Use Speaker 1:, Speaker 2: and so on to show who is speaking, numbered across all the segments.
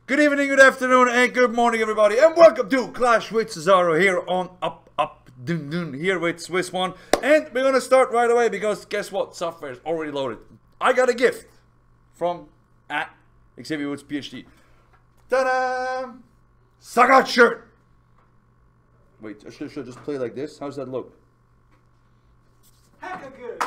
Speaker 1: Good evening, good afternoon, and good morning, everybody, and welcome to Clash with Cesaro here on Up Dun Dun, here with Swiss One. And we're gonna start right away because guess what? Software is already loaded. I got a gift from Xavier Woods PhD. Ta-da! Sagat shirt. Wait, should I just play like this? How's that look?
Speaker 2: Hecka good.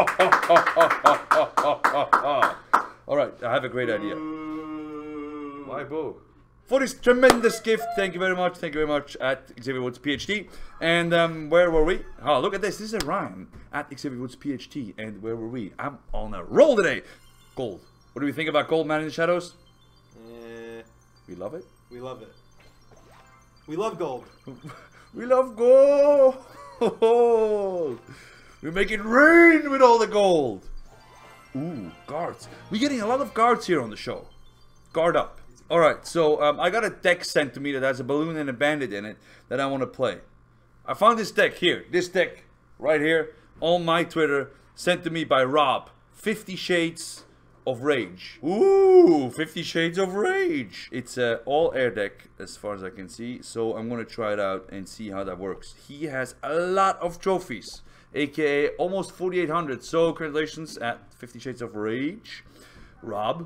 Speaker 1: All right, I have a great idea. Why boo? For this tremendous gift, thank you very much. Thank you very much at Xavier Woods PhD. And where were we? Oh, look at this. This is a rhyme at Xavier Woods PhD. And where were we? I'm on a roll today. Gold. What do we think about gold, Man in the Shadows? We love it.
Speaker 2: We love it. We love gold.
Speaker 1: We love gold. We make it rain with all the gold. Ooh, guards. We're getting a lot of guards here on the show. Guard up. Alright, so I got a deck sent to me that has a balloon and a bandit in it that I want to play. I found this deck here. This deck right here on my Twitter, sent to me by Rob. 50 Shades of Rage. Ooh, 50 Shades of Rage. It's an all air deck as far as I can see. So I'm going to try it out and see how that works. He has a lot of trophies, aka almost 4,800. So congratulations at 50 Shades of Rage, Rob.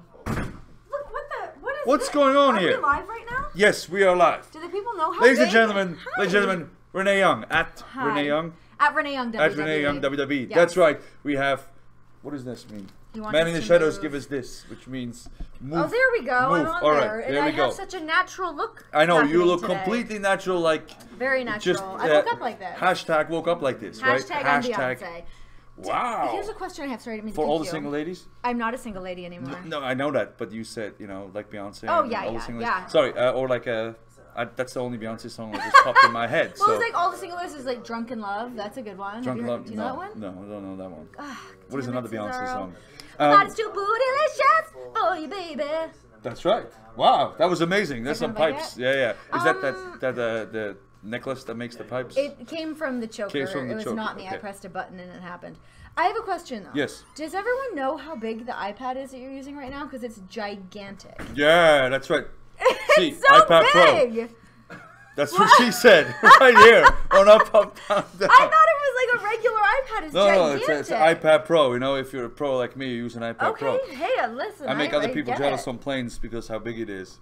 Speaker 1: What's going on here?
Speaker 3: Are we live right now?
Speaker 1: Yes, we are live.
Speaker 3: Do the people know how
Speaker 1: Ladies and
Speaker 3: big?
Speaker 1: gentlemen,
Speaker 3: Hi.
Speaker 1: ladies and gentlemen, Renee Young at
Speaker 3: Hi.
Speaker 1: Renee Young.
Speaker 3: At Renee Young WWE.
Speaker 1: At Renee Young WWE.
Speaker 3: Yes.
Speaker 1: That's right. We have, what does this mean?
Speaker 3: You want
Speaker 1: Man
Speaker 3: us
Speaker 1: in the
Speaker 3: to
Speaker 1: Shadows
Speaker 3: move.
Speaker 1: give us this, which means move.
Speaker 3: Oh, there we go.
Speaker 1: Move.
Speaker 3: I'm on
Speaker 1: All right,
Speaker 3: there. And
Speaker 1: there
Speaker 3: I
Speaker 1: we go.
Speaker 3: have such a natural look.
Speaker 1: I know, you
Speaker 3: happening
Speaker 1: look
Speaker 3: today.
Speaker 1: completely natural, like.
Speaker 3: Very natural.
Speaker 1: Just,
Speaker 3: I woke up like this.
Speaker 1: Hashtag woke up like this, right?
Speaker 3: Hashtag I'm Beyonce.
Speaker 1: Wow.
Speaker 3: Here's a question I have. Sorry, I didn't mean to
Speaker 1: For all
Speaker 3: keep
Speaker 1: the
Speaker 3: you.
Speaker 1: single ladies?
Speaker 3: I'm not a single lady anymore.
Speaker 1: No, I know that, but you said, you know, like Beyonce.
Speaker 3: Oh,
Speaker 1: and
Speaker 3: yeah,
Speaker 1: all the
Speaker 3: yeah,
Speaker 1: single
Speaker 3: yeah.
Speaker 1: ladies. Sorry, or like that's the only Beyonce song that just popped in my head.
Speaker 3: Well,
Speaker 1: So.
Speaker 3: it's like all the single ladies is like Drunken Love. That's a good one.
Speaker 1: Drunk
Speaker 3: have you heard,
Speaker 1: Love?
Speaker 3: do you know that one?
Speaker 1: No, I don't know that one.
Speaker 3: Ah,
Speaker 1: What is
Speaker 3: damn
Speaker 1: another
Speaker 3: it,
Speaker 1: Beyonce
Speaker 3: Cesaro.
Speaker 1: song?
Speaker 3: That is too bootylicious for you, baby.
Speaker 1: That's right. Wow, that was amazing. There's some
Speaker 3: Something like
Speaker 1: pipes.
Speaker 3: it?
Speaker 1: Yeah, yeah. Is that the necklace that makes the pipes?
Speaker 3: It came from the choker.
Speaker 1: Came from the
Speaker 3: it was
Speaker 1: choker,
Speaker 3: not me. I
Speaker 1: okay.
Speaker 3: pressed a button and it happened. I have a question though.
Speaker 1: Yes.
Speaker 3: Does everyone know how big the iPad is that you're using right now? Because it's gigantic.
Speaker 1: Yeah, that's right. See,
Speaker 3: It's so
Speaker 1: iPad Pro.
Speaker 3: big.
Speaker 1: That's what she said right here on Up Down Down.
Speaker 3: I thought it was like a regular iPad. It's
Speaker 1: No,
Speaker 3: gigantic.
Speaker 1: it's an iPad Pro. You know, if you're a pro like me, you use an iPad Pro.
Speaker 3: Okay, hey, listen.
Speaker 1: I make other people
Speaker 3: get
Speaker 1: jealous
Speaker 3: it.
Speaker 1: on planes because how big it is.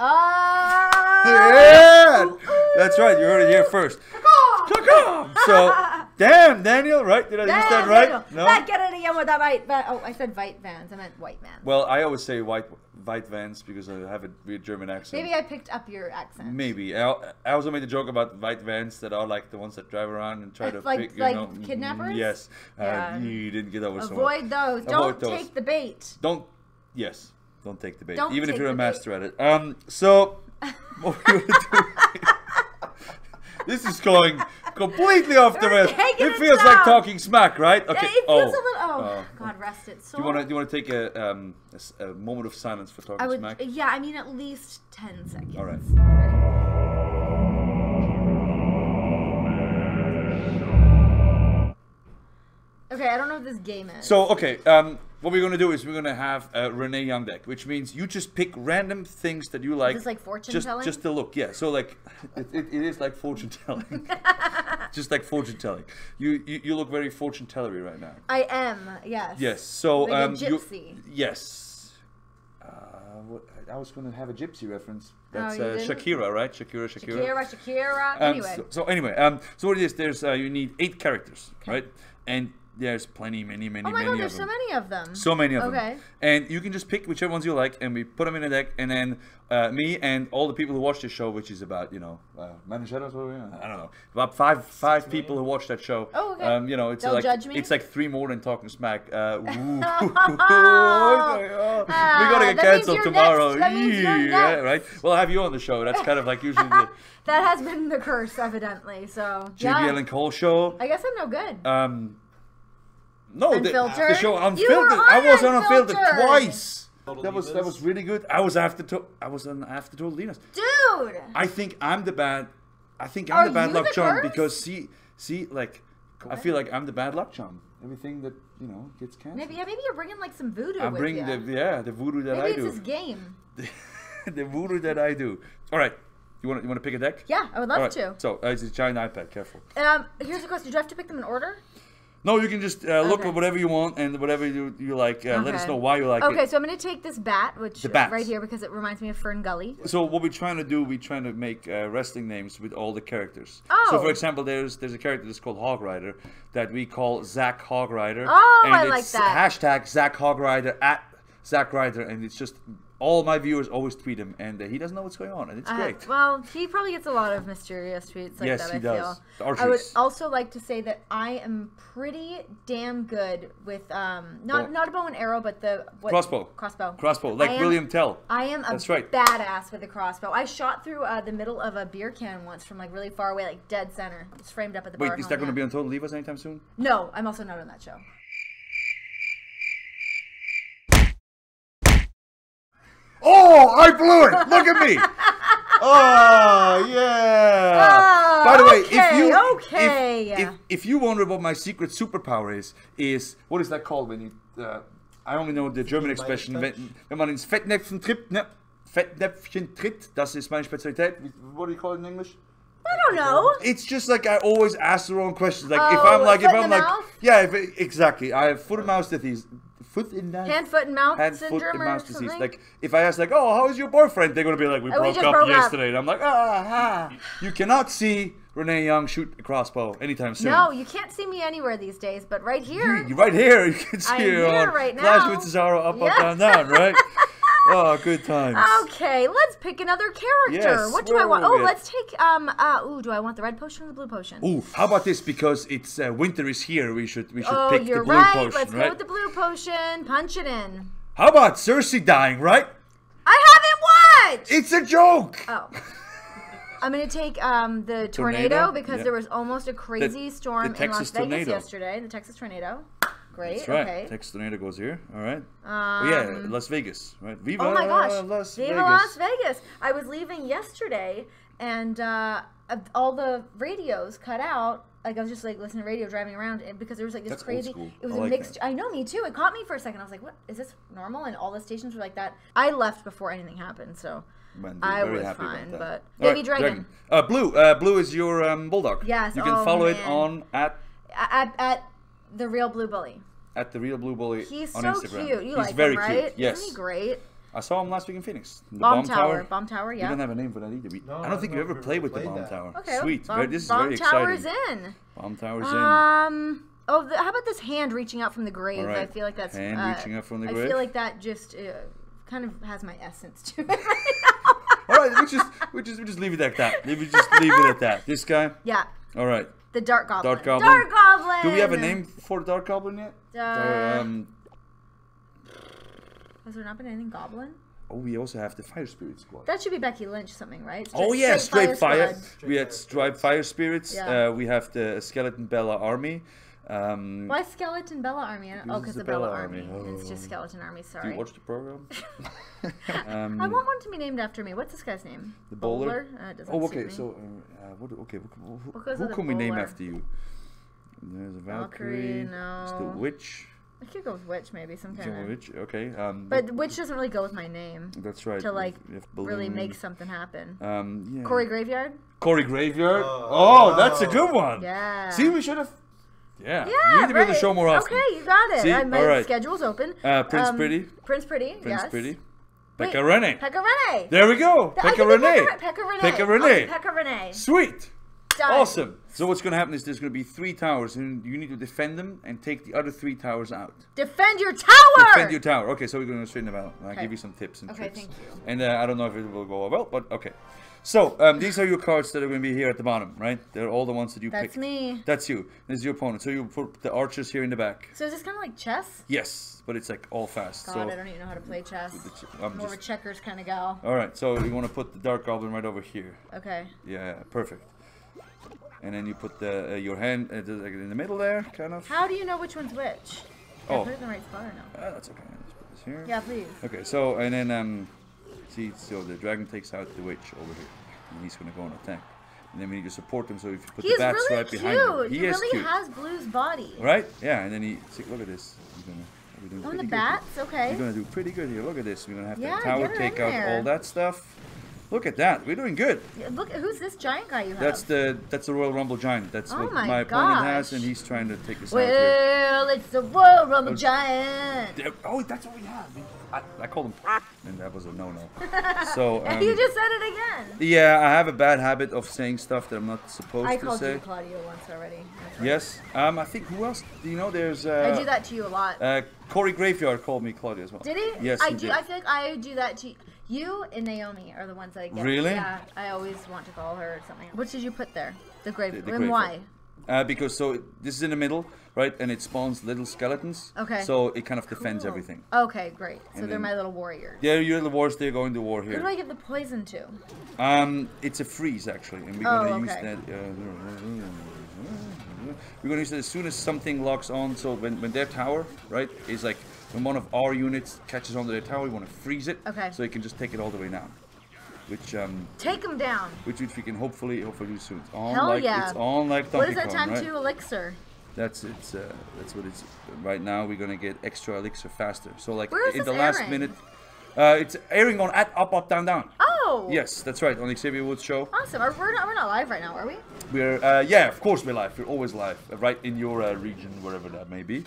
Speaker 3: Oh.
Speaker 1: Yeah,
Speaker 3: Ooh,
Speaker 1: that's right. You heard it here first. So, damn, Daniel, right? Did I use that right?
Speaker 3: No. Back at it again with that white van. Oh, I said white vans. I meant white vans.
Speaker 1: Well, I always say white vans because I have a weird German accent.
Speaker 3: Maybe I picked up your accent.
Speaker 1: Maybe. I also made a joke about white vans that are like the ones that drive around and try to
Speaker 3: Like-
Speaker 1: pick, you
Speaker 3: like
Speaker 1: know.
Speaker 3: kidnappers?
Speaker 1: Yes.
Speaker 3: Yeah.
Speaker 1: You didn't get over so well.
Speaker 3: Avoid those.
Speaker 1: Avoid
Speaker 3: Don't
Speaker 1: those.
Speaker 3: take the bait.
Speaker 1: Don't. Yes. Don't take the bait.
Speaker 3: Don't
Speaker 1: Even if
Speaker 3: take
Speaker 1: you're a
Speaker 3: the bait.
Speaker 1: master at it. So, what we're going to do. This is going completely off the
Speaker 3: We're
Speaker 1: rails.
Speaker 3: taking
Speaker 1: It
Speaker 3: it
Speaker 1: feels like
Speaker 3: down.
Speaker 1: talking smack, right? Okay.
Speaker 3: It feels a little. Oh, God, rest it. So
Speaker 1: Do you want to take a moment of silence for talking
Speaker 3: I would.
Speaker 1: smack?
Speaker 3: Yeah, I mean at least 10 seconds.
Speaker 1: All right.
Speaker 3: Okay, I don't know what this game is.
Speaker 1: So, okay, what we're going to do is we're going to have a Renee Young deck, which means you just pick random things that you like.
Speaker 3: Is this like fortune
Speaker 1: just,
Speaker 3: telling?
Speaker 1: Just to look, yeah. So, like, it is like fortune telling. Just like fortune telling. You look very fortune tellery right now.
Speaker 3: I am. Yes.
Speaker 1: Yes. So,
Speaker 3: Like a
Speaker 1: you,
Speaker 3: gypsy.
Speaker 1: yes. I was going to have a gypsy reference. That's
Speaker 3: you didn't?
Speaker 1: Shakira, right? Shakira.
Speaker 3: Shakira. Anyway.
Speaker 1: So anyway, so what it is? There's you need 8 characters, right? And there's many
Speaker 3: oh my
Speaker 1: many
Speaker 3: God,
Speaker 1: of
Speaker 3: there's
Speaker 1: them.
Speaker 3: so many of them.
Speaker 1: So many of them.
Speaker 3: Okay.
Speaker 1: And you can just pick whichever ones you like, and we put them in a deck, and then me and all the people who watch this show, which is about, you know, Man in Shadows, what are we on? I don't know, about five people who watch that show.
Speaker 3: Oh, okay.
Speaker 1: You know, it's
Speaker 3: They'll
Speaker 1: like
Speaker 3: judge me?
Speaker 1: it's like 3 more than Talking Smack. Ooh. we
Speaker 3: Ah,
Speaker 1: gotta get
Speaker 3: that means
Speaker 1: canceled
Speaker 3: you're
Speaker 1: tomorrow.
Speaker 3: next. That means you're
Speaker 1: Yeah,
Speaker 3: next.
Speaker 1: right. Well, I'll have you on the show. That's kind of like usually the
Speaker 3: That has been the curse, evidently. So
Speaker 1: JBL and Cole show.
Speaker 3: I guess I'm no good.
Speaker 1: No, the
Speaker 3: Unfiltered?
Speaker 1: show
Speaker 3: You were
Speaker 1: Unfiltered.
Speaker 3: on
Speaker 1: I was on Unfiltered
Speaker 3: Unfiltered.
Speaker 1: twice.
Speaker 2: Total
Speaker 1: That
Speaker 2: Divas.
Speaker 1: was really good. I was on After Total Divas.
Speaker 3: Dude!
Speaker 1: I think I'm the bad. I think
Speaker 3: Are
Speaker 1: I'm the bad
Speaker 3: you
Speaker 1: luck
Speaker 3: the
Speaker 1: charm
Speaker 3: curse?
Speaker 1: because see, like I feel like I'm the bad luck charm. Everything that gets canceled.
Speaker 3: Maybe you're bringing like some voodoo
Speaker 1: I'm
Speaker 3: with
Speaker 1: bringing
Speaker 3: ya.
Speaker 1: the voodoo that
Speaker 3: Maybe
Speaker 1: I
Speaker 3: it's
Speaker 1: do.
Speaker 3: this game.
Speaker 1: the voodoo that I do. All right. You want to pick a deck?
Speaker 3: Yeah, I would love
Speaker 1: All right.
Speaker 3: to.
Speaker 1: So it's a giant iPad. Careful.
Speaker 3: Here's a question. Do I have to pick them in order?
Speaker 1: No, you can just look
Speaker 3: Okay.
Speaker 1: at whatever you want and whatever you like. Let us
Speaker 3: Okay.
Speaker 1: know why you like
Speaker 3: Okay,
Speaker 1: it.
Speaker 3: so I'm going to take this bat, which
Speaker 1: The bat.
Speaker 3: right here, because it reminds me of Fern Gully.
Speaker 1: So what we're trying to do, we're trying to make wrestling names with all the characters.
Speaker 3: Oh.
Speaker 1: So for example, there's a character that's called Hog Rider that we call Zach Hog Rider.
Speaker 3: Oh,
Speaker 1: and
Speaker 3: I like
Speaker 1: it's
Speaker 3: that.
Speaker 1: Hashtag Zach Hog Rider at Zach Rider, and it's just all my viewers always tweet him, and he doesn't know what's going on, and it's great.
Speaker 3: Well, he probably gets a lot of mysterious tweets like
Speaker 1: Yes,
Speaker 3: that,
Speaker 1: he
Speaker 3: I
Speaker 1: does.
Speaker 3: feel.
Speaker 1: The
Speaker 3: I would
Speaker 1: archeries.
Speaker 3: also like to say that I am pretty damn good with not a bow and arrow, but the
Speaker 1: Crossbow.
Speaker 3: Crossbow,
Speaker 1: Like William Tell.
Speaker 3: I am a
Speaker 1: That's right.
Speaker 3: badass with a crossbow. I shot through the middle of a beer can once from like really far away, like dead center. It's framed up at the bar.
Speaker 1: Wait,
Speaker 3: at
Speaker 1: is
Speaker 3: home,
Speaker 1: that going to
Speaker 3: yeah.
Speaker 1: be on Total Divas anytime soon?
Speaker 3: No, I'm also not on that show.
Speaker 1: Oh, I blew it! Look at me! Oh, yeah!
Speaker 3: Oh,
Speaker 1: By the way,
Speaker 3: okay.
Speaker 1: if you wonder what my secret superpower is what is that called when you? I only know the German expression. Wenn man ins Fettnäpfchen tritt, ne? Fettnäpfchen tritt, das ist meine Spezialität. What do you call it in English?
Speaker 3: I don't know.
Speaker 1: It's just like I always ask the wrong questions. Like if
Speaker 3: Oh,
Speaker 1: I'm like,
Speaker 3: foot in the mouth?
Speaker 1: yeah, exactly. I have foot and mouth disease. Foot in the
Speaker 3: Hand, foot, and mouth
Speaker 1: hand, foot,
Speaker 3: syndrome
Speaker 1: and
Speaker 3: or
Speaker 1: mouth disease.
Speaker 3: something?
Speaker 1: Like if I ask, like, oh, how is your boyfriend? They're gonna be like, we broke
Speaker 3: just
Speaker 1: up
Speaker 3: broke up.
Speaker 1: yesterday. And I'm like, You cannot see Renee Young shoot a crossbow anytime soon.
Speaker 3: No, you can't see me anywhere these days, but right here.
Speaker 1: You right here, you can see
Speaker 3: I'm
Speaker 1: her
Speaker 3: here
Speaker 1: on
Speaker 3: right
Speaker 1: Clash
Speaker 3: now.
Speaker 1: with Cesaro, up,
Speaker 3: Yeah.
Speaker 1: up, down, down, right? Oh, good times.
Speaker 3: Okay, let's pick another character.
Speaker 1: Yes,
Speaker 3: What do I
Speaker 1: where
Speaker 3: want?
Speaker 1: were
Speaker 3: Oh,
Speaker 1: we?
Speaker 3: let's take do I want the red potion or the blue potion?
Speaker 1: Ooh, how about this? Because it's winter is here, we should
Speaker 3: Oh,
Speaker 1: pick
Speaker 3: you're
Speaker 1: the blue
Speaker 3: right.
Speaker 1: potion,
Speaker 3: Let's
Speaker 1: right?
Speaker 3: go with the blue potion. Punch it in.
Speaker 1: How about Cersei dying, right?
Speaker 3: I haven't watched.
Speaker 1: It's a joke.
Speaker 3: Oh. I'm gonna take the tornado
Speaker 1: Tornado?
Speaker 3: because
Speaker 1: Yeah.
Speaker 3: there was almost a crazy storm in Las
Speaker 1: Texas
Speaker 3: Vegas
Speaker 1: tornado.
Speaker 3: yesterday. The Texas tornado. Great.
Speaker 1: That's right.
Speaker 3: Okay.
Speaker 1: Texas tornado goes here. All right. Yeah, Las Vegas, right? Viva
Speaker 3: Oh my gosh!
Speaker 1: Las
Speaker 3: Viva
Speaker 1: Vegas.
Speaker 3: Las Vegas! I was leaving yesterday, and all the radios cut out. Like I was just like listening to radio driving around, and because there was like this
Speaker 1: That's old
Speaker 3: crazy.
Speaker 1: school.
Speaker 3: It was
Speaker 1: I
Speaker 3: a
Speaker 1: like
Speaker 3: mixed.
Speaker 1: that.
Speaker 3: I know, me too. It caught me for a second. I was like, "What is this normal?" And all the stations were like that. I left before anything happened, so
Speaker 1: Man,
Speaker 3: I
Speaker 1: very
Speaker 3: was
Speaker 1: happy about
Speaker 3: fine.
Speaker 1: that.
Speaker 3: But
Speaker 1: All
Speaker 3: baby dragon.
Speaker 1: Blue. Blue is your bulldog.
Speaker 3: Yes,
Speaker 1: You can
Speaker 3: oh,
Speaker 1: follow it
Speaker 3: man.
Speaker 1: on
Speaker 3: at the real blue bully.
Speaker 1: at the Real Blue Bully
Speaker 3: He's
Speaker 1: on
Speaker 3: so
Speaker 1: Instagram.
Speaker 3: cute. You
Speaker 1: He's
Speaker 3: like
Speaker 1: very
Speaker 3: him, right?
Speaker 1: cute. Yes.
Speaker 3: Isn't he great?
Speaker 1: I saw him last week in Phoenix. The
Speaker 3: Bomb Tower. Bomb Tower,
Speaker 1: We
Speaker 3: yeah.
Speaker 1: don't have a name for that either.
Speaker 2: No,
Speaker 1: I don't think
Speaker 2: I
Speaker 1: you ever
Speaker 2: don't
Speaker 1: played
Speaker 2: ever
Speaker 1: with the
Speaker 2: played
Speaker 1: Bomb
Speaker 2: that.
Speaker 1: Tower.
Speaker 3: Okay.
Speaker 1: Sweet.
Speaker 3: Bomb,
Speaker 1: This is
Speaker 3: Bomb
Speaker 1: very
Speaker 3: Tower's
Speaker 1: exciting.
Speaker 3: in.
Speaker 1: Bomb Tower's in.
Speaker 3: How about this hand reaching out from the grave?
Speaker 1: All right.
Speaker 3: I feel like that's
Speaker 1: Hand reaching out from the
Speaker 3: I
Speaker 1: grave?
Speaker 3: feel like that just kind of has my essence to it.
Speaker 1: All right, we just leave it at that. We just leave it at that. This guy.
Speaker 3: Yeah,
Speaker 1: All right.
Speaker 3: the Dark Goblin.
Speaker 1: Dark Goblin.
Speaker 3: Dark Goblin.
Speaker 1: Do we have a name for the Dark Goblin yet?
Speaker 3: Has there not been anything Goblin?
Speaker 1: Oh, we also have the Fire Spirit Squad.
Speaker 3: That should be Becky Lynch something, right?
Speaker 1: Oh yeah, Straight Fire.
Speaker 3: Squad.
Speaker 1: We had Striped Fire Spirits.
Speaker 3: Yeah.
Speaker 1: We have the Skeleton Bella Army.
Speaker 3: Why Skeleton Bella Army? Oh,
Speaker 1: This
Speaker 3: because
Speaker 1: is
Speaker 3: the
Speaker 1: the
Speaker 3: Bella
Speaker 1: Bella
Speaker 3: Army.
Speaker 1: Army.
Speaker 3: It's just Skeleton Army.
Speaker 1: Do
Speaker 3: Sorry.
Speaker 1: you watch the program?
Speaker 3: I want one to be named after me. What's this guy's name?
Speaker 1: The Bowler.
Speaker 3: It doesn't
Speaker 1: Oh,
Speaker 3: suit
Speaker 1: okay.
Speaker 3: me.
Speaker 1: So, okay.
Speaker 3: What goes
Speaker 1: Who
Speaker 3: with the
Speaker 1: can we name
Speaker 3: Bowler?
Speaker 1: after you? There's a
Speaker 3: Valkyrie,
Speaker 1: Valkyrie.
Speaker 3: no.
Speaker 1: There's the Witch.
Speaker 3: I could go with Witch, maybe some
Speaker 1: There's
Speaker 3: kind
Speaker 1: a
Speaker 3: of.
Speaker 1: Witch. Okay.
Speaker 3: But Witch doesn't really go with my name
Speaker 1: That's right.
Speaker 3: to like
Speaker 1: we have
Speaker 3: really
Speaker 1: Balloon.
Speaker 3: make something happen.
Speaker 1: Yeah.
Speaker 3: Corey Graveyard.
Speaker 1: Corey Graveyard.
Speaker 2: Oh.
Speaker 1: Oh, that's a good one.
Speaker 3: Yeah.
Speaker 1: See, we should have. Yeah.
Speaker 3: Yeah,
Speaker 1: You need to be able to
Speaker 3: right.
Speaker 1: show more often.
Speaker 3: Okay, you got it.
Speaker 1: See?
Speaker 3: My
Speaker 1: All right.
Speaker 3: schedule's open.
Speaker 1: Prince Pretty.
Speaker 3: Prince Pretty.
Speaker 1: Prince
Speaker 3: yes.
Speaker 1: Pretty.
Speaker 3: Wait,
Speaker 1: Pekka Rene.
Speaker 3: Pekka Rene.
Speaker 1: There we go.
Speaker 3: I
Speaker 1: Pekka
Speaker 3: can be
Speaker 1: Rene.
Speaker 3: Pekka Rene.
Speaker 1: Pekka Rene.
Speaker 3: Pekka Rene.
Speaker 1: Sweet.
Speaker 3: Done.
Speaker 1: Awesome. So what's going to happen is there's going to be 3 towers, and you need to defend them and take the other 3 towers out.
Speaker 3: Defend your tower.
Speaker 1: Defend your tower. Okay, so we're going to straighten them out. I'll
Speaker 3: Okay.
Speaker 1: give you some tips and
Speaker 3: Okay,
Speaker 1: tricks.
Speaker 3: thank you.
Speaker 1: And I don't know if it will go well, but okay. So these are your cards that are going to be here at the bottom, right? They're all the ones that you
Speaker 3: That's
Speaker 1: picked.
Speaker 3: me.
Speaker 1: That's you. This is your opponent. So you put the archers here in the back.
Speaker 3: So is this kind of like chess?
Speaker 1: Yes, but it's like all fast.
Speaker 3: God,
Speaker 1: so
Speaker 3: I don't even know how to play chess.
Speaker 1: I'm
Speaker 3: I'm more of a
Speaker 1: just.
Speaker 3: checkers kind of gal.
Speaker 1: All right. So you want to put the Dark Goblin right over here.
Speaker 3: Okay.
Speaker 1: Yeah, perfect. And then you put the your hand like in the middle there, kind of.
Speaker 3: How do you know which one's which? Did I
Speaker 1: Oh.
Speaker 3: put it in the right spot or no?
Speaker 1: That's okay. Let's put this here.
Speaker 3: Yeah, please.
Speaker 1: Okay, so and then see, so the dragon takes out the witch over here, and he's gonna go on attack. And then we need to support him. So if you put
Speaker 3: He's
Speaker 1: the bats
Speaker 3: really
Speaker 1: right behind him,
Speaker 3: cute. He
Speaker 1: is
Speaker 3: really
Speaker 1: cute,
Speaker 3: has Blue's body.
Speaker 1: right? Yeah, and then he see, look at this. He's gonna, what are we doing
Speaker 3: On
Speaker 1: pretty
Speaker 3: the
Speaker 1: good.
Speaker 3: bats, okay.
Speaker 1: We're gonna do pretty good here. Look at this. We're gonna have
Speaker 3: Yeah,
Speaker 1: the tower
Speaker 3: get her
Speaker 1: take
Speaker 3: in
Speaker 1: out
Speaker 3: there.
Speaker 1: all that stuff. Look at that. We're doing good.
Speaker 3: Yeah, look, who's this giant guy you have?
Speaker 1: That's the Royal Rumble Giant. That's
Speaker 3: Oh
Speaker 1: what
Speaker 3: my
Speaker 1: my opponent has,
Speaker 3: gosh.
Speaker 1: and he's trying to take us out here.
Speaker 3: Well, it's the Royal Rumble Giant.
Speaker 1: Oh, that's what we have. I called him, and that was a no-no. So
Speaker 3: You just said it again.
Speaker 1: yeah, I have a bad habit of saying stuff that I'm not supposed
Speaker 3: I
Speaker 1: to
Speaker 3: called
Speaker 1: say.
Speaker 3: you Claudio once already. That's right.
Speaker 1: Yes. I think who else? Do you know? There's.
Speaker 3: I do that to you a lot.
Speaker 1: Corey Graveyard called me Claudia as well.
Speaker 3: Did he?
Speaker 1: Yes,
Speaker 3: I
Speaker 1: he
Speaker 3: do.
Speaker 1: did.
Speaker 3: I feel like I do that to you. You and Naomi are the ones that I get.
Speaker 1: Really?
Speaker 3: Yeah. I always want to call her something. What did you put there? The grave.
Speaker 1: The
Speaker 3: And why?
Speaker 1: Because this is in the middle, right? And it spawns little skeletons.
Speaker 3: Okay.
Speaker 1: So it kind of defends
Speaker 3: Cool.
Speaker 1: everything.
Speaker 3: Okay, great. So
Speaker 1: And
Speaker 3: they're
Speaker 1: then-
Speaker 3: my little warriors.
Speaker 1: Yeah, you're the wars. They're going to war
Speaker 3: Who do
Speaker 1: here.
Speaker 3: I give the poison to?
Speaker 1: It's a freeze actually, and we're
Speaker 3: Oh,
Speaker 1: gonna use
Speaker 3: okay.
Speaker 1: that. We're gonna use that as soon as something locks on. So when their tower, right, is like when one of our units catches onto their tower, we want to freeze it.
Speaker 3: Okay.
Speaker 1: So it can just take it all the way down. Which
Speaker 3: Take them down.
Speaker 1: which we can hopefully do soon. It's on
Speaker 3: Hell
Speaker 1: like
Speaker 3: yeah.
Speaker 1: it's on like Donkey
Speaker 3: What is that
Speaker 1: Kong,
Speaker 3: time
Speaker 1: right?
Speaker 3: to elixir?
Speaker 1: That's what it's right now. We're gonna get extra elixir faster. So like
Speaker 3: Where is
Speaker 1: in the
Speaker 3: this
Speaker 1: last
Speaker 3: airing?
Speaker 1: minute, it's airing on at Up Down Down.
Speaker 3: Oh.
Speaker 1: Yes, that's right, on Xavier Woods show.
Speaker 3: Awesome. We're not live right now, are we?
Speaker 1: We're yeah, of course we're live. We're always live, right in your region, wherever that may be.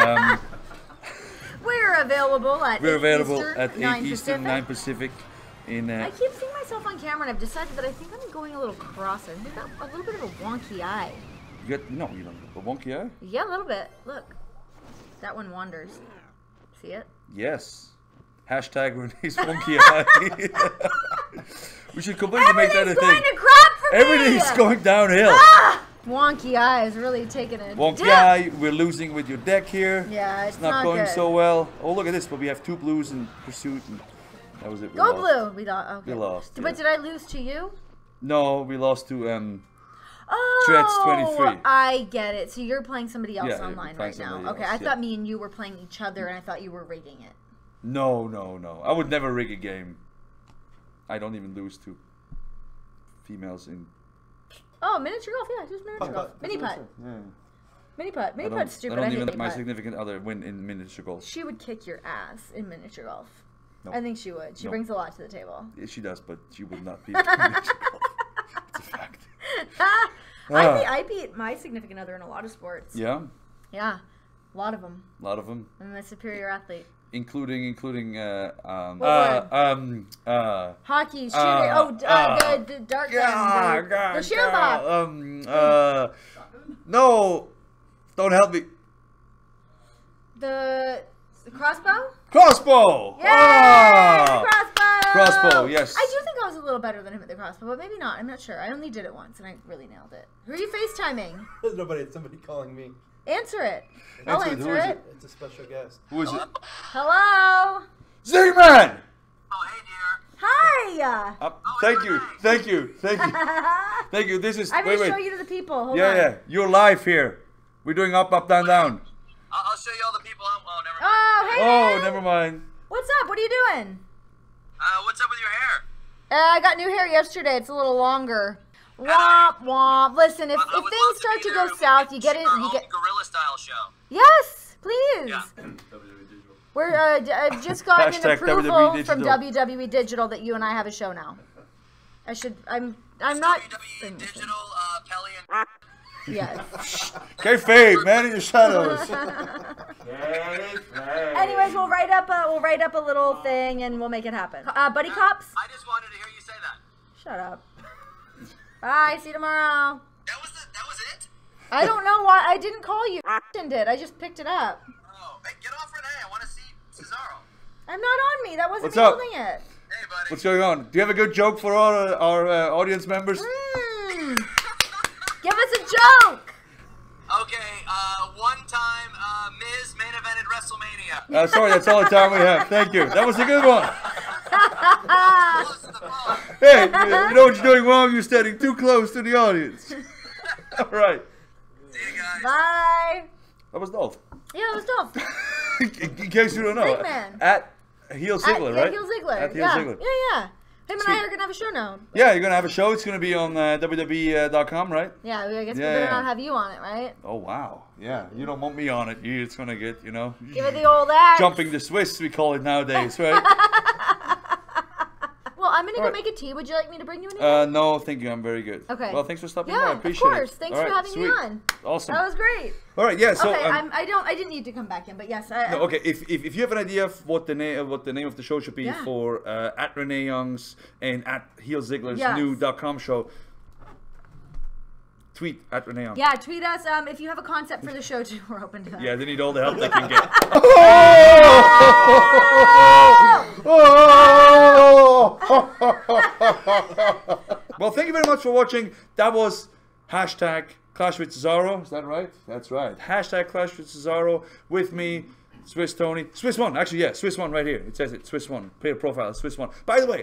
Speaker 3: We're available at
Speaker 1: We're
Speaker 3: 8
Speaker 1: available
Speaker 3: Eastern,
Speaker 1: at 8
Speaker 3: 9
Speaker 1: Eastern,
Speaker 3: Pacific.
Speaker 1: 9 Pacific. In
Speaker 3: I keep seeing myself on camera, and I've decided that I think I'm going a little cross. I think I've got a little bit of a wonky eye.
Speaker 1: you got no, you don't. A wonky eye?
Speaker 3: Yeah, a little bit. Look, that one wanders. See it?
Speaker 1: Yes. Hashtag Renee's wonky eye. We should completely make that a
Speaker 3: Everything's
Speaker 1: thing.
Speaker 3: going to crap for me.
Speaker 1: Everything's going downhill.
Speaker 3: Ah! Wonky eye is really taking a
Speaker 1: Wonky
Speaker 3: dip.
Speaker 1: eye, we're losing with your deck here.
Speaker 3: Yeah, it's
Speaker 1: not
Speaker 3: not
Speaker 1: going
Speaker 3: good.
Speaker 1: so well. Oh, look at this, but we have 2 blues in pursuit, and that was it. We
Speaker 3: Go
Speaker 1: lost.
Speaker 3: blue. We thought. Okay.
Speaker 1: We lost,
Speaker 3: But
Speaker 1: yeah.
Speaker 3: did I lose to you?
Speaker 1: No, we lost to
Speaker 3: Oh,
Speaker 1: Threats 23.
Speaker 3: I get it. So you're playing somebody else
Speaker 1: Yeah, we're
Speaker 3: online
Speaker 1: playing
Speaker 3: right now.
Speaker 1: somebody
Speaker 3: Okay,
Speaker 1: else,
Speaker 3: I
Speaker 1: yeah.
Speaker 3: thought me and you were playing each other, and I thought you were rigging it.
Speaker 1: No. I would never rig a game. I don't even lose to females in.
Speaker 3: Oh, miniature golf. Yeah, just miniature golf. Mini putt.
Speaker 1: Yeah.
Speaker 3: Mini putt.
Speaker 1: I
Speaker 3: Mini
Speaker 1: don't,
Speaker 3: putt's stupid.
Speaker 1: I
Speaker 3: I
Speaker 1: don't
Speaker 3: hate
Speaker 1: even let
Speaker 3: mini
Speaker 1: my
Speaker 3: putt.
Speaker 1: significant other win in miniature golf.
Speaker 3: She would kick your ass in miniature golf.
Speaker 1: No.
Speaker 3: I think she would. She
Speaker 1: No.
Speaker 3: brings a lot to the table.
Speaker 1: Yeah, she does, but she would not be in miniature golf. It's a fact.
Speaker 3: I beat my significant other in a lot of sports.
Speaker 1: Yeah,
Speaker 3: Yeah, a lot of them.
Speaker 1: a lot of them.
Speaker 3: I'm a superior athlete.
Speaker 1: Including
Speaker 3: Hockey, shooting. The dart gun. The shield hop.
Speaker 1: No, don't help me.
Speaker 3: The crossbow.
Speaker 1: Crossbow.
Speaker 3: Yeah,
Speaker 1: Ah!
Speaker 3: crossbow.
Speaker 1: Crossbow, yes.
Speaker 3: I do think I was a little better than him at the crossbow, but maybe not. I'm not sure. I only did it once, and I really nailed it. Who are you FaceTiming?
Speaker 2: There's nobody. It's somebody calling me.
Speaker 3: Answer it. I'll
Speaker 1: Answer it. Who
Speaker 3: answer
Speaker 1: is
Speaker 3: it.
Speaker 1: it?
Speaker 2: It's a special guest.
Speaker 1: Who is it?
Speaker 3: Hello.
Speaker 1: Zigman!
Speaker 4: Oh, hey, dear.
Speaker 3: Hi.
Speaker 1: Thank you. Thank you. This is.
Speaker 3: I'm
Speaker 1: wait,
Speaker 3: gonna
Speaker 1: wait.
Speaker 3: show you to the people. Hold
Speaker 1: Yeah,
Speaker 3: on.
Speaker 1: yeah. You're live here. We're doing up, down, down.
Speaker 4: I'll show you all the people. Oh, never mind.
Speaker 3: Oh, hey.
Speaker 1: Oh,
Speaker 3: man.
Speaker 1: never mind.
Speaker 3: What's up? What are you doing?
Speaker 4: What's up with your hair?
Speaker 3: I got new hair yesterday. It's a little longer. Womp womp. Listen, if
Speaker 4: I would
Speaker 3: things
Speaker 4: love to
Speaker 3: start
Speaker 4: be
Speaker 3: to
Speaker 4: there.
Speaker 3: go
Speaker 4: We
Speaker 3: south,
Speaker 4: could
Speaker 3: you get
Speaker 4: shoot
Speaker 3: it.
Speaker 4: our
Speaker 3: You
Speaker 4: own
Speaker 3: get.
Speaker 4: gorilla style show.
Speaker 3: Yes, please.
Speaker 4: Yeah.
Speaker 3: We're I've just gotten an
Speaker 1: Hashtag
Speaker 3: approval
Speaker 1: WWE
Speaker 3: from
Speaker 1: Digital.
Speaker 3: WWE Digital that you and I have a show now. I'm not.
Speaker 4: WWE Digital, Kelly and...
Speaker 3: Yeah.
Speaker 1: Kayfabe, man in the shadows.
Speaker 3: Anyways, we'll write up a little thing and we'll make it happen. Buddy cops.
Speaker 4: I just wanted to hear you say that.
Speaker 3: Shut up. Bye. See you tomorrow.
Speaker 4: That was it?
Speaker 3: I don't know why I didn't call you. Did I just picked it up?
Speaker 4: Oh, hey, get off Renee. I want to see Cesaro.
Speaker 3: I'm not on me. That wasn't
Speaker 1: What's
Speaker 3: me
Speaker 1: up?
Speaker 3: holding it.
Speaker 4: Hey, buddy.
Speaker 1: What's going on? Do you have a good joke for our audience members?
Speaker 3: Give us a joke.
Speaker 4: Okay, one time, Miz main evented WrestleMania.
Speaker 1: Sorry, that's all the time we have. Thank you. That was a good one.
Speaker 4: Close to the phone.
Speaker 1: Hey, you know what you're doing wrong? You're standing too close to the audience. All right.
Speaker 4: See you guys.
Speaker 3: Bye.
Speaker 1: That was Dolph.
Speaker 3: Yeah, it was Dolph.
Speaker 1: In case you don't know.
Speaker 3: Zigman.
Speaker 1: At Heel Ziggler,
Speaker 3: Yeah,
Speaker 1: right?
Speaker 3: Heel Ziggler.
Speaker 1: At Heel
Speaker 3: yeah.
Speaker 1: Ziggler.
Speaker 3: Yeah. Him and
Speaker 1: Sweet.
Speaker 3: I are gonna have a show now.
Speaker 1: Yeah, you're gonna have a show. It's gonna be on WWE.com, right?
Speaker 3: Yeah, I guess
Speaker 1: Yeah,
Speaker 3: we better
Speaker 1: yeah.
Speaker 3: not have you on it, right?
Speaker 1: Oh wow, yeah. You don't want me on it. It's gonna get,
Speaker 3: Give it the old axe.
Speaker 1: jumping the Swiss, we call it nowadays, right?
Speaker 3: Well, I'm gonna go
Speaker 1: Alright.
Speaker 3: make a tea. Would you like me to bring you anything?
Speaker 1: No, thank you. I'm very good.
Speaker 3: Okay.
Speaker 1: Well, thanks for stopping by.
Speaker 3: Yeah,
Speaker 1: I
Speaker 3: of
Speaker 1: appreciate it.
Speaker 3: course. Thanks
Speaker 1: All
Speaker 3: for
Speaker 1: right,
Speaker 3: having me
Speaker 1: sweet.
Speaker 3: on.
Speaker 1: Awesome.
Speaker 3: That was great.
Speaker 1: All right, yeah. So,
Speaker 3: Okay, I didn't need to come back in, but yes.
Speaker 1: no, okay. If you have an idea of what the name of the show should be
Speaker 3: Yeah.
Speaker 1: for at Renee Young's and at Heel Ziggler's
Speaker 3: Yes.
Speaker 1: new.com show, tweet at Renee Young.
Speaker 3: Yeah, tweet us if you have a concept for the show too. We're open to that.
Speaker 1: Yeah, they need all the help they can get. Well, thank you very much for watching. That was hashtag Clash with Cesaro. Is that right? That's right. Hashtag Clash with Cesaro with me, Swiss Tony. Swiss One. Actually, yeah, Swiss One right here. It says it. Swiss One. Player profile, Swiss One. By the way,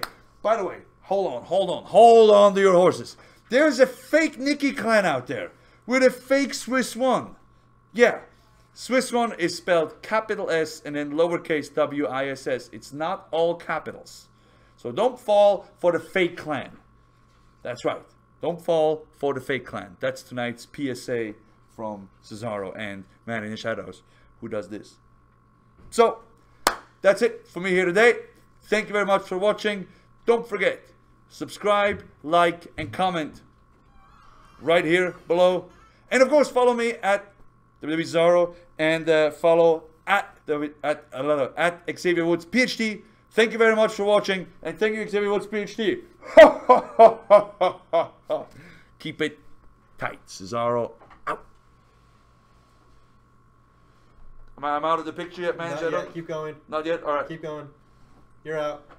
Speaker 1: hold on to your horses. There's a fake Nikki clan out there with a fake Swiss One. Yeah. Swiss One is spelled capital S and then lowercase WISS. It's not all capitals. So don't fall for the fake clan. That's right. Don't fall for the fake clan. That's tonight's PSA from Cesaro and Man in the Shadows, who does this. So, that's it for me here today. Thank you very much for watching. Don't forget, subscribe, like, and comment right here below. And of course, follow me at WWE Cesaro and follow at Xavier Woods PhD. Thank you very much for watching, and thank you, Xavier Woods PhD. Keep it tight, Cesaro. Out. I'm out of the picture yet, man.
Speaker 2: Not yet. Keep going.
Speaker 1: Not yet. All right.
Speaker 2: Keep going. You're out.